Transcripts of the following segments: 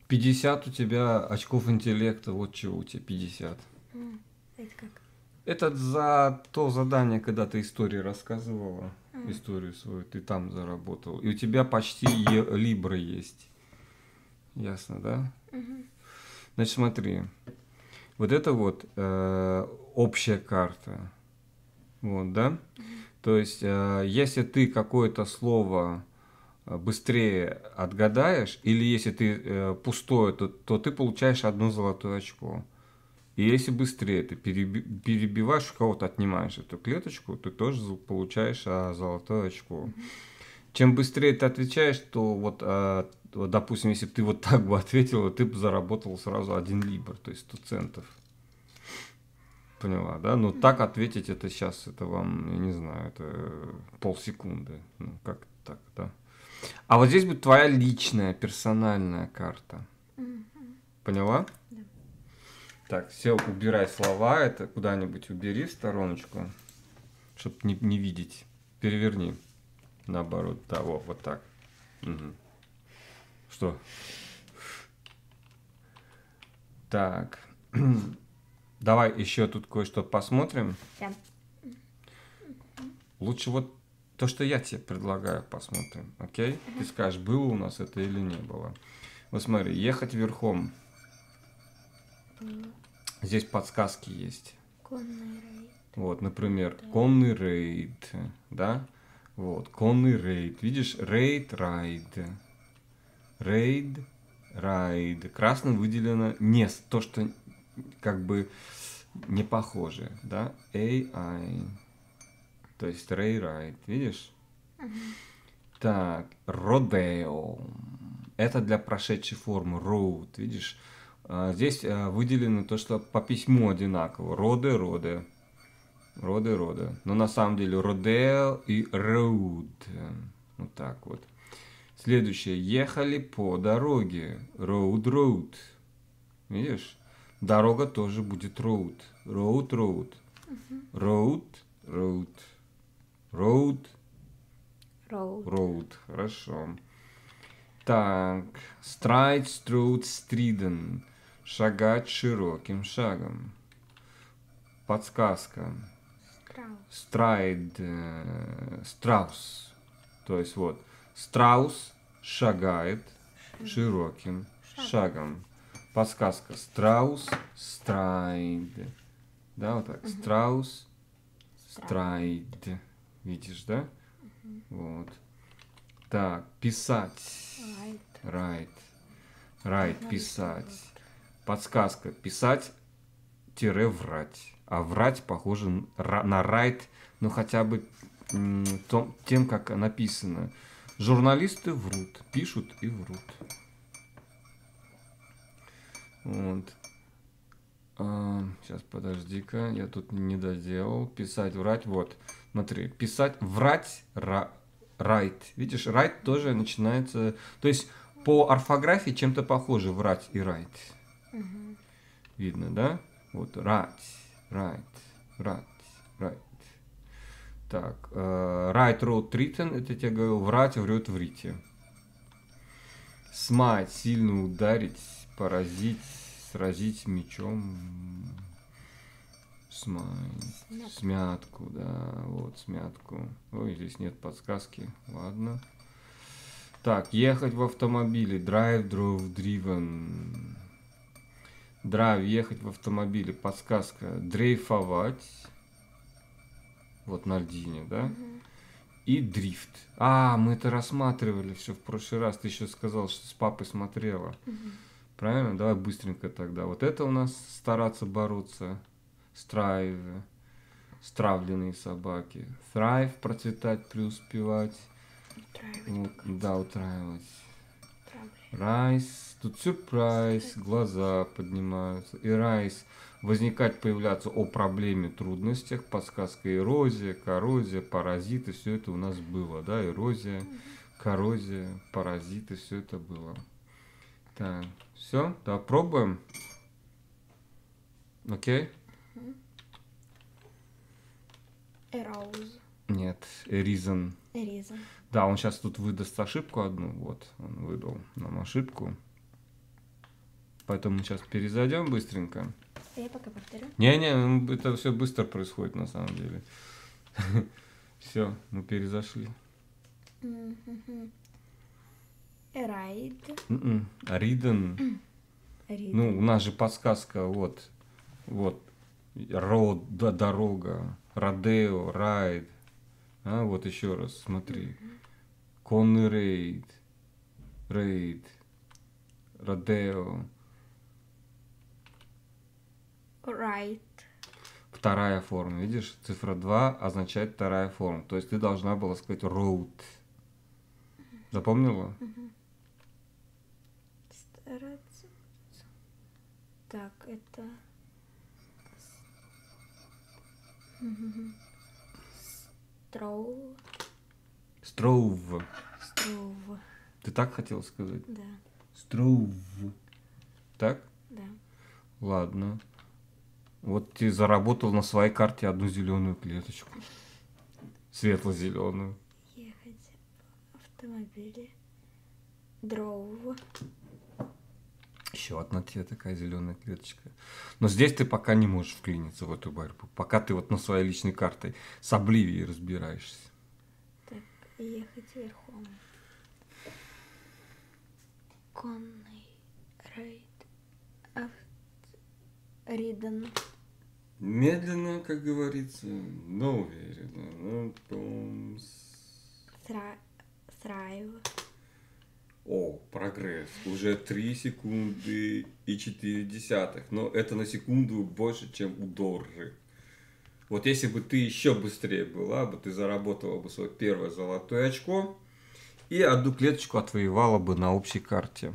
50 у тебя очков интеллекта, вот чего у тебя 50. Это как? Это за то задание, когда ты историю рассказывала, А. историю свою, ты там заработал. И у тебя почти либры есть. Ясно, да? Угу. Значит, смотри. Вот это вот общая карта. Вот, да? То есть, если ты какое-то слово быстрее отгадаешь, или если ты пустое, то ты получаешь одно золотое очко. И если быстрее ты перебиваешь, у кого-то отнимаешь эту клеточку, ты тоже получаешь золотое очко. Чем быстрее ты отвечаешь, то вот, вот, допустим, если бы ты вот так бы ответил, ты бы заработал сразу 1 либр, то есть 100 центов. Поняла, да? Но так ответить это сейчас, это вам, я не знаю, это полсекунды. Ну, как так, да? А вот здесь будет твоя личная, персональная карта. Поняла? Да. Так, все, убирай слова, это куда-нибудь убери в стороночку, чтобы не видеть. Переверни. Наоборот, да, вот так. Угу. Что? Так. Давай еще тут кое-что посмотрим. Да. Лучше вот то, что я тебе предлагаю, посмотрим. Окей? Ты скажешь, было у нас это или не было. Вот смотри, ехать верхом. Было. Здесь подсказки есть. Конный рейд. Вот, например, Да. конный рейд, да? Вот, конный рейд. Видишь, рейд, райд. Рейд, райд. Красным выделено не то, что как бы не похоже, да? AI. То есть рей, райд. Видишь? Так, родео. Это для прошедшей формы. Road, видишь? Здесь выделено то, что по письму одинаково. Роде, роде. Роде, роде. Но на самом деле родео и road. Вот так вот. Следующее. Ехали по дороге. Road, road. Видишь? Дорога тоже будет road. Road, road. Road, road. Road, Роуд. road. Хорошо. Так. Stride, strode, striden. Шагать широким шагом. Подсказка. Страус. Страйд, страус. То есть вот, страус шагает широким шагом. Подсказка. Страус, страйд. Да, вот так. Страус, страйд. Видишь, да? Вот. Так, писать. Райд. Райт. Райт, писать. Подсказка. Писать-врать. А врать похоже на райт, ну хотя бы тем, как написано. Журналисты врут, пишут и врут. Вот. Сейчас, подожди-ка, я тут не доделал. Писать, врать, вот. Смотри, писать, врать, райт. Видишь, райт тоже начинается... То есть по орфографии чем-то похожи врать и райт. Видно, да? Вот, рать, райт, рать, райт. Так, right, road, written, это я тебе говорил, врать, врет, врите. Смать, сильно ударить, поразить, сразить мечом. Смать, смятку, да, вот, смятку. Ой, здесь нет подсказки, ладно. Так, ехать в автомобиле, drive, drove, driven. Драйв, ехать в автомобиле, подсказка, дрейфовать. Вот на льдине, да? И дрифт. Мы это рассматривали все в прошлый раз. Ты еще сказал, что с папой смотрела. Правильно? Давай быстренько тогда. Вот это у нас стараться бороться. Страйв. Стравленные собаки. Thrive, процветать, преуспевать. Вот, да, утраивать. Райс. Тут сюрприз. Глаза поднимаются. И райс. Возникать, появляться о проблеме, трудностях, подсказка эрозия, коррозия, паразиты, все это у нас было, да, эрозия, коррозия, паразиты, все это было. Так, все, да, пробуем. Окей? Эроуз. Нет, reason. Эризон. Да, он сейчас тут выдаст ошибку одну, вот, он выдал нам ошибку. Поэтому сейчас перезайдем быстренько. Я пока повторю. Не-не, это все быстро происходит на самом деле. Все, мы перезашли. Райд. Риден. Ну, у нас же подсказка, вот. Вот. Road, да, дорога. Родео, райд. А, вот еще раз, смотри. Конный рейд. Рейд. Родео. Райд. Вторая форма, видишь? Цифра 2 означает вторая форма. То есть ты должна была сказать road. Запомнила? Стараться. Так, это... Строу. Стров. Строу. Ты так хотел сказать? Да. Стров. Так? Да. Ладно. Вот ты заработал на своей карте одну зеленую клеточку. Светло-зеленую. Ехать в автомобиле. Дров. Еще одна тебе такая зеленая клеточка. Но здесь ты пока не можешь вклиниться в эту борьбу. Пока ты вот на своей личной карте с Обливией разбираешься. Так, ехать верхом. Конный рейд. Риден. Медленно, как говорится, но уверенно. Ну, Срайв. О, прогресс. Уже 3 секунды и 4 десятых. Но это на секунду больше, чем у Доржи. Вот если бы ты еще быстрее была бы, ты заработала бы свое первое золотое очко и одну клеточку отвоевала бы на общей карте.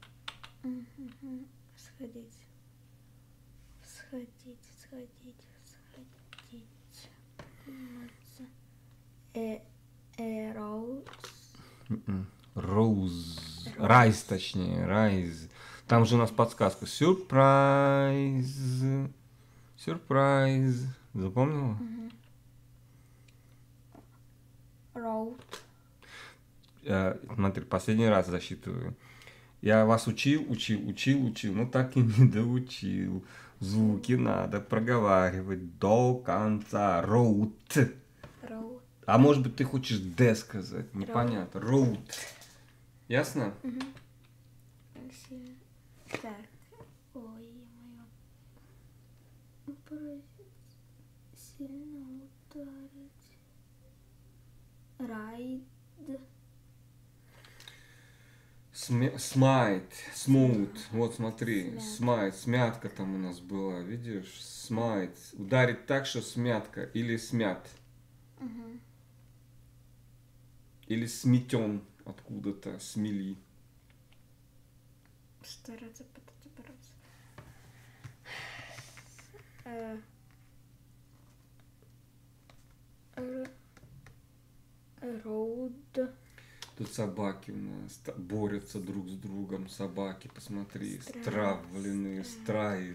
Сходить. Роуз. Роуз. Райз, точнее. Райз. Там же у нас подсказка. Сюрприз. Сюрприз. Запомнила? Роуд. Смотри, последний раз засчитываю. Я вас учил. Но так и не доучил. Звуки надо проговаривать до конца. Роуд. Роуд. А может быть ты хочешь Д сказать? Непонятно. Роуд. Ясно? Так. Ой, мое. Сильно ударить. Райд. Смайт, смут. Вот смотри, смайт, смятка там у нас была, видишь? Смайт. Ударить так, что смятка. Или смят. Или сметен откуда-то, смели. Стараться подобраться. Роуд. Тут собаки у нас борются друг с другом. Собаки, посмотри, стравленные, страйв.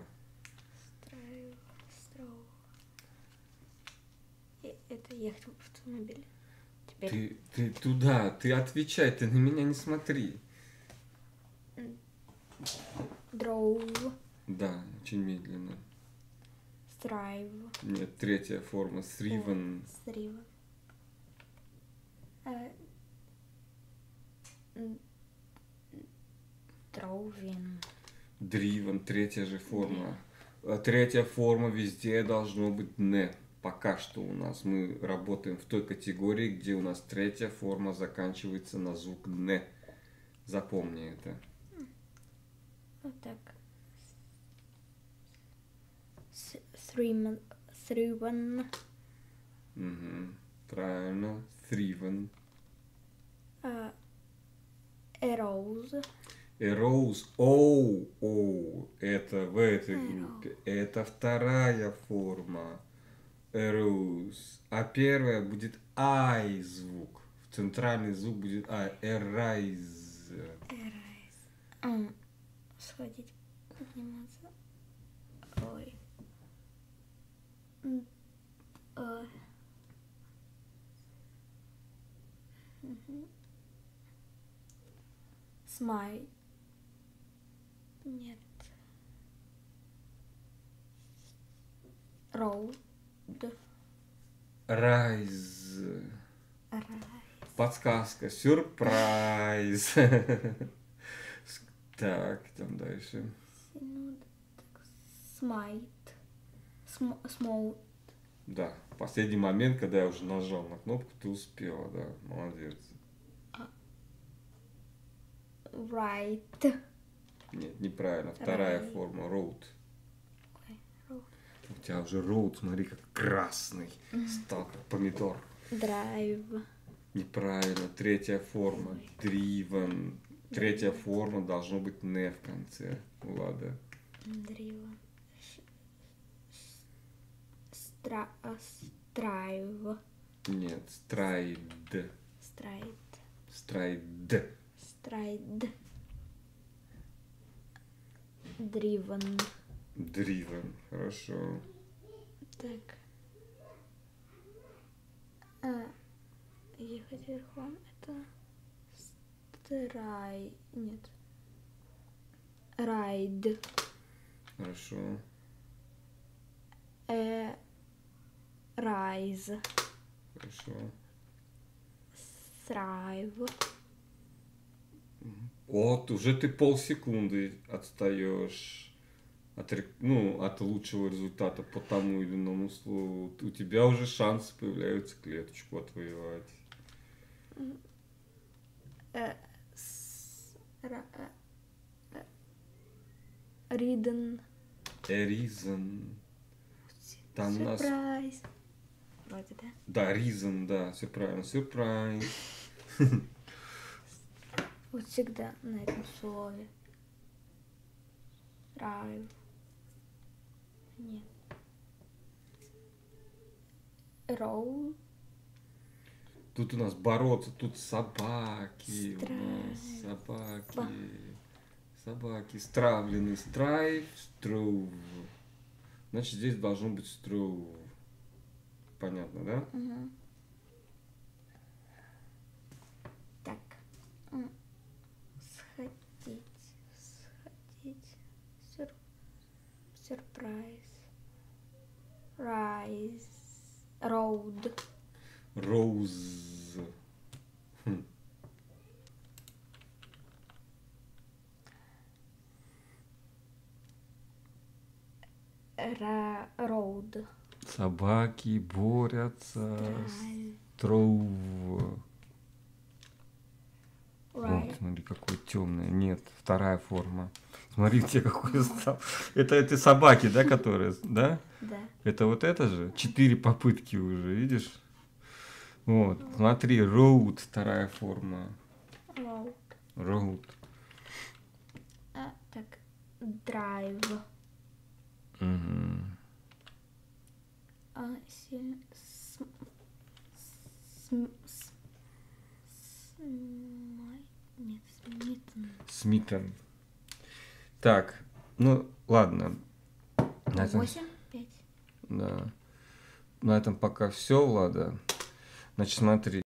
Это ехать в автомобиле. Теперь. Ты туда, ты отвечай, ты на меня не смотри. Дроу. Да, очень медленно. Страйв. Нет, третья форма. Сривен. Сривен. Дроувин. Дривен, третья же форма. Третья форма везде должно быть не. Пока что у нас мы работаем в той категории, где у нас третья форма заканчивается на звук не. Запомни это. Вот так. Сривен. Угу. Правильно. Thriven. Эроуз. Эроуз. Оу. Это в этой группе. Это вторая форма. Эроуз. А первая будет ай звук. Центральный звук будет ай. Эрайз. Сходить, подниматься. Ой. Смай. Нет. Road. Райз. Рай. Подсказка. Сюрприз. Так, там дальше. Смайт. Смоут. Да, последний момент, когда я уже нажал на кнопку, ты успела, да, молодец. Right. Нет, неправильно, вторая Right. форма, road. Ой, road. У тебя уже road, смотри, как красный, стал как помидор. Drive. Неправильно, третья форма, driven. Третья форма должно быть не в конце, Влада. Drive. Strive. Нет, stride. Stride. Stride. Stride. Driven. Driven, хорошо. Так. Ехать верхом это Нет. Ride. Хорошо. Rise. Хорошо. Thrive. Вот, уже ты полсекунды отстаешь от лучшего результата по тому или иному слову. У тебя уже шанс появляется клеточку отвоевать. Ridden. Reason. Там у нас... Surprise. Вроде, да? Да, reason, да, все правильно. Surprise. Вот всегда на этом слове. Drive. Нет. Roll. Тут у нас бороться, тут собаки. У Страйв. нас собаки. Собаки. Стравлены. Strive, strove. Значит, здесь должно быть strove. Понятно, да? Угу. Так. Сходить. Сюрприз. Rise. Road. Rose. Road. Собаки борются. Strove. Right. Вот, смотри, какой темный. Нет, вторая форма. Смотри, у тебя какой стал. Это эти собаки, да, которые, да? Да. Это вот это же? 4 попытки уже, видишь? Вот, смотри, road, вторая форма. Road. Road. Так. Drive. Угу. Нет, Смитон. Так, ну ладно. На этом, 8, 5. да. На этом пока все, Влада. Значит, смотри.